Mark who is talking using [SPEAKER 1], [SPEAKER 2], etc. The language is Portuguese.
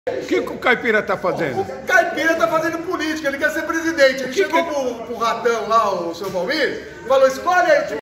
[SPEAKER 1] O que o Caipira tá fazendo?
[SPEAKER 2] O Caipira tá fazendo política, ele quer ser presidente. Ele chegou pro ratão lá, o seu Valmir, e falou: escolhe aí o time